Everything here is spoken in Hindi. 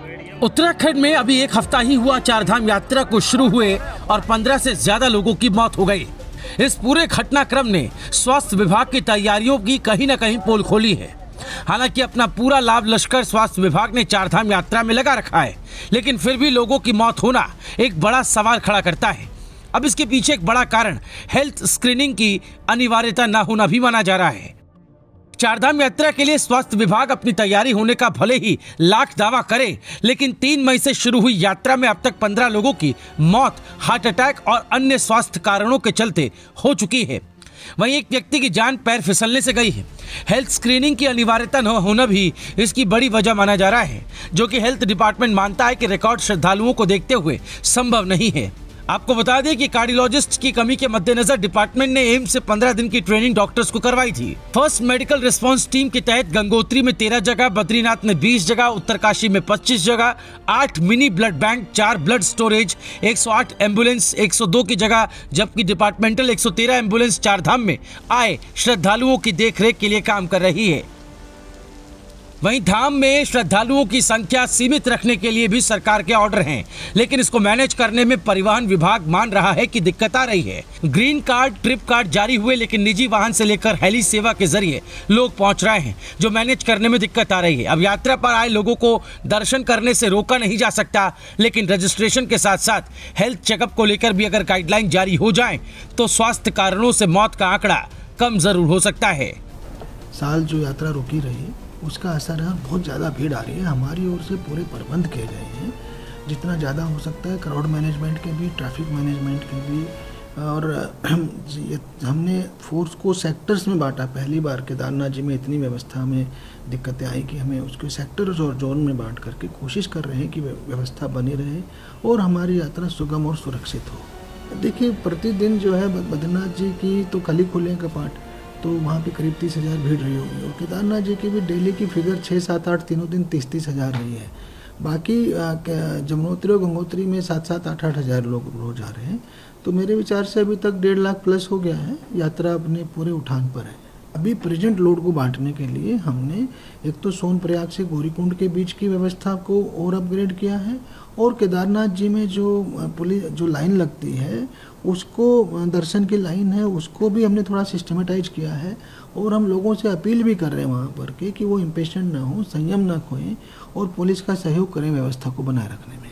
उत्तराखंड में अभी एक हफ्ता ही हुआ चारधाम यात्रा को शुरू हुए और 15 से ज्यादा लोगों की मौत हो गई। इस पूरे घटनाक्रम ने स्वास्थ्य विभाग की तैयारियों की कहीं न कहीं पोल खोली है। हालांकि अपना पूरा लाभ लश्कर स्वास्थ्य विभाग ने चारधाम यात्रा में लगा रखा है, लेकिन फिर भी लोगों की मौत होना एक बड़ा सवाल खड़ा करता है। अब इसके पीछे एक बड़ा कारण हेल्थ स्क्रीनिंग की अनिवार्यता न होना भी माना जा रहा है। चारधाम यात्रा के लिए स्वास्थ्य विभाग अपनी तैयारी होने का भले ही लाख दावा करे, लेकिन 3 मई से शुरू हुई यात्रा में अब तक 15 लोगों की मौत हार्ट अटैक और अन्य स्वास्थ्य कारणों के चलते हो चुकी है। वहीं एक व्यक्ति की जान पैर फिसलने से गई है। हेल्थ स्क्रीनिंग की अनिवार्यता न होना भी इसकी बड़ी वजह माना जा रहा है, जो कि हेल्थ डिपार्टमेंट मानता है कि रिकॉर्ड श्रद्धालुओं को देखते हुए संभव नहीं है। आपको बता दें कि कार्डियोलॉजिस्ट की कमी के मद्देनजर डिपार्टमेंट ने एम्स से 15 दिन की ट्रेनिंग डॉक्टर्स को करवाई थी। फर्स्ट मेडिकल रिस्पांस टीम के तहत गंगोत्री में 13 जगह, बद्रीनाथ में 20 जगह, उत्तरकाशी में 25 जगह, 8 mini blood bank, 4 blood storage, 108 ambulance 102 की जगह, जबकि डिपार्टमेंटल 113 एम्बुलेंस चारधाम में आए श्रद्धालुओं की देखरेख के लिए काम कर रही है। वहीं धाम में श्रद्धालुओं की संख्या सीमित रखने के लिए भी सरकार के ऑर्डर हैं, लेकिन इसको मैनेज करने में परिवहन विभाग मान रहा है कि दिक्कत आ रही है। ग्रीन कार्ड, ट्रिप कार्ड जारी हुए, लेकिन निजी वाहन से लेकर हेली सेवा के जरिए लोग पहुंच रहे हैं, जो मैनेज करने में दिक्कत आ रही है। अब यात्रा पर आए लोगों को दर्शन करने से रोका नहीं जा सकता, लेकिन रजिस्ट्रेशन के साथ साथ हेल्थ चेकअप को लेकर भी अगर गाइडलाइन जारी हो जाए तो स्वास्थ्य कारणों से मौत का आंकड़ा कम जरूर हो सकता है। साल जो यात्रा रुकी रही उसका असर है, बहुत ज़्यादा भीड़ आ रही है। हमारी ओर से पूरे प्रबंध किए गए हैं जितना ज़्यादा हो सकता है, क्राउड मैनेजमेंट के भी, ट्रैफिक मैनेजमेंट के भी, और हमने फोर्स को सेक्टर्स में बांटा। पहली बार केदारनाथ जी में इतनी व्यवस्था में दिक्कतें आई कि हमें उसके सेक्टर्स और जोन में बांट करके कोशिश कर रहे हैं कि व्यवस्था बनी रहे और हमारी यात्रा सुगम और सुरक्षित हो। देखिए, प्रतिदिन जो है बद्रीनाथ जी की तो कल ही खुले कपाट, तो वहाँ पे करीब 30,000 भीड़ रही होगी, और केदारनाथ जी की भी डेली की फिगर 6, 7, 8 तीनों दिन 30 हज़ार रही है। बाकी जमुनोत्री और गंगोत्री में 7, 8 हज़ार लोग रोज आ रहे हैं। तो मेरे विचार से अभी तक 1.5 लाख प्लस हो गया है। यात्रा अपने पूरे उठान पर है। अभी प्रेजेंट लोड को बांटने के लिए हमने एक तो सोनप्रयाग से गौरीकुंड के बीच की व्यवस्था को और अपग्रेड किया है, और केदारनाथ जी में जो लाइन लगती है उसको, दर्शन की लाइन है, उसको भी हमने थोड़ा सिस्टमेटाइज किया है। और हम लोगों से अपील भी कर रहे हैं वहाँ पर कि वो इम्पेशेंट ना हो, संयम ना खोएं और पुलिस का सहयोग करें व्यवस्था को बनाए रखने में।